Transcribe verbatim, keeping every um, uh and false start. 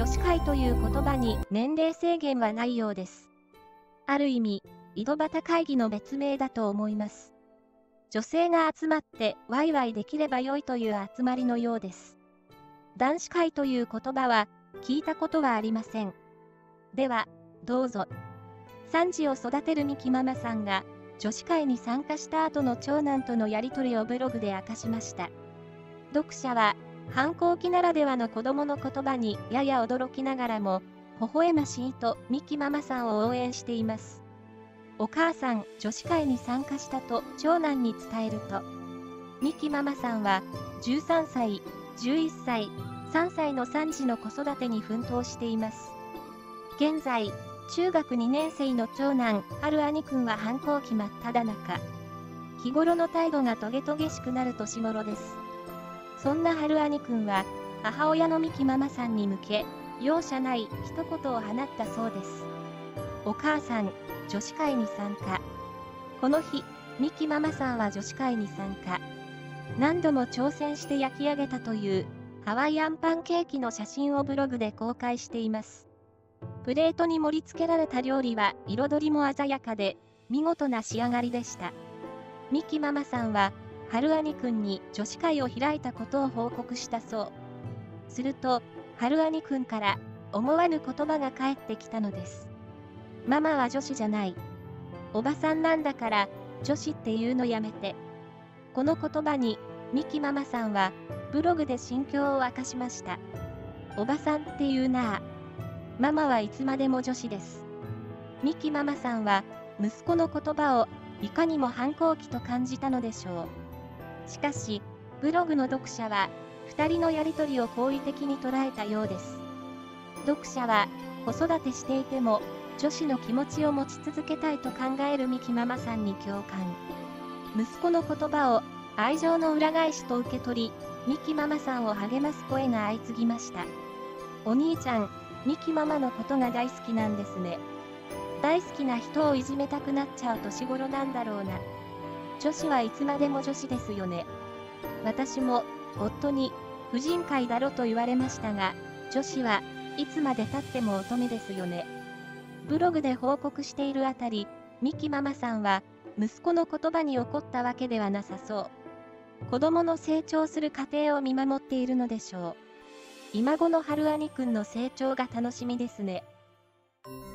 女子会という言葉に年齢制限はないようです。ある意味、井戸端会議の別名だと思います。女性が集まってワイワイできれば良いという集まりのようです。男子会という言葉は聞いたことはありません。では、どうぞ。さん児を育てるみきママさんが女子会に参加した後の長男とのやりとりをブログで明かしました。読者は反抗期ならではの子供の言葉にやや驚きながらも、微笑ましいとみきママさんを応援しています。お母さん、女子会に参加したと長男に伝えると、みきママさんはじゅうさんさい、じゅういっさい、さんさいのさん児の子育てに奮闘しています。現在、中学にねん生の長男、春兄くんは反抗期真っ只中。日頃の態度がトゲトゲしくなる年頃です。そんな春兄くんは、母親のみきママさんに向け、容赦ない一言を放ったそうです。お母さん、女子会に参加。この日、みきママさんは女子会に参加。何度も挑戦して焼き上げたというハワイアンパンケーキの写真をブログで公開しています。プレートに盛り付けられた料理は彩りも鮮やかで、見事な仕上がりでした。みきママさんは、春兄くんに女子会を開いたことを報告したそう。すると、春兄くんから思わぬ言葉が返ってきたのです。ママは女子じゃない。おばさんなんだから、女子って言うのやめて。この言葉に、みきママさんは、ブログで心境を明かしました。おばさんって言うなあ。ママはいつまでも女子です。みきママさんは、息子の言葉を、いかにも反抗期と感じたのでしょう。しかし、ブログの読者は、二人のやりとりを好意的に捉えたようです。読者は、子育てしていても、女子の気持ちを持ち続けたいと考えるみきママさんに共感。息子の言葉を、愛情の裏返しと受け取り、みきママさんを励ます声が相次ぎました。お兄ちゃん、みきママのことが大好きなんですね。大好きな人をいじめたくなっちゃう年頃なんだろうな。女子はいつまでも女子ですよね。私も、夫に、婦人会だろと言われましたが、女子はいつまで経っても乙女ですよね。ブログで報告しているあたり、みきママさんは、息子の言葉に怒ったわけではなさそう。子供の成長する過程を見守っているのでしょう。今後の春兄くんの成長が楽しみですね。